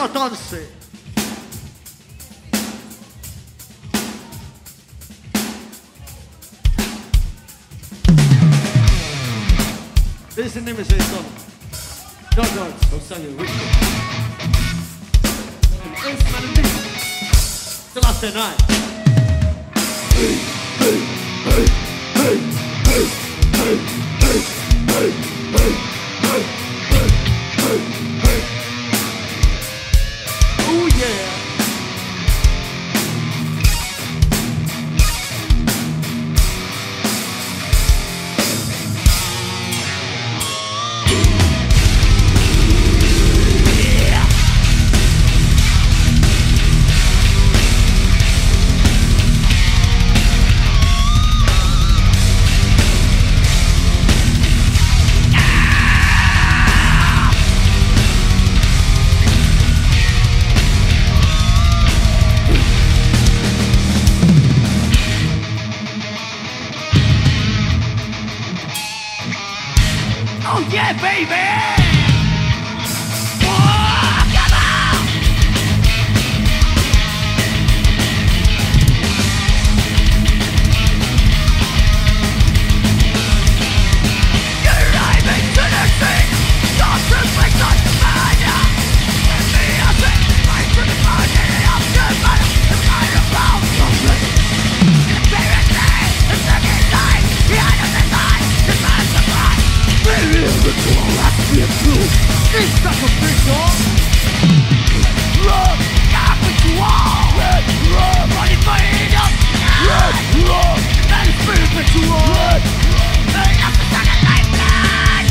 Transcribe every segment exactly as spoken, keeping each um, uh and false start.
ça danser. Listen to me say something. No drugs, no selling whiskey. And instrumental music. Till after night. Hey, hey, hey, hey, hey, hey, hey, hey, hey, hey, hey, hey, hey. Oh yeah. Oh yeah, baby! It's sacrificial. Love, God, with you all. Red, red, Running for freedom. red, red, And it's spiritual. red. Burn up the second lifeline.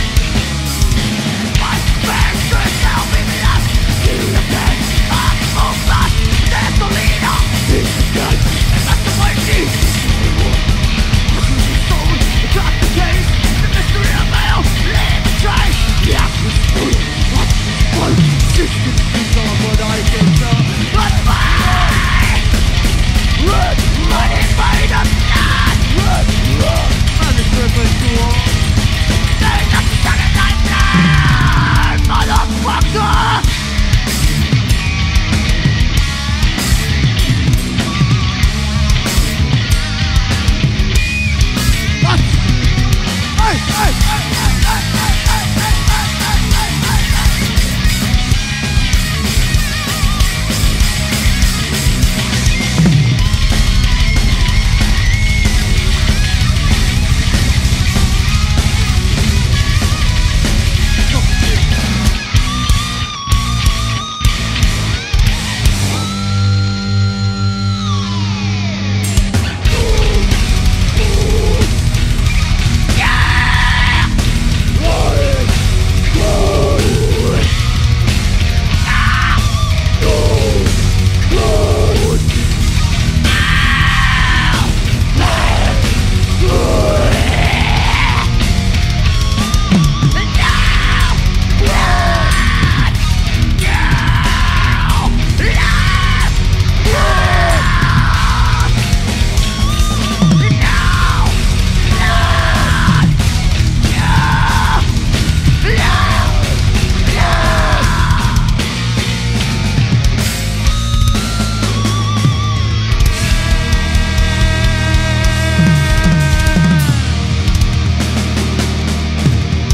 My spirit should now be lost. Give me a pen. I'm so lost. There's no leader. It's a gun. And that's the way it is. Soul, it's not the case. The mystery of my own. Leave a trace. Yeah, it's good. What? What? Systems is all what I can tell. But why? Red, Running freedom. Not. red, red. And it's spiritual. There's no second lifeline. Motherfucker. What? Hey, hey, hey, hey, hey, hey, hey, hey, hey, hey, hey, hey.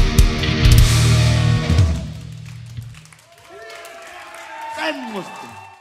Sen Muslim.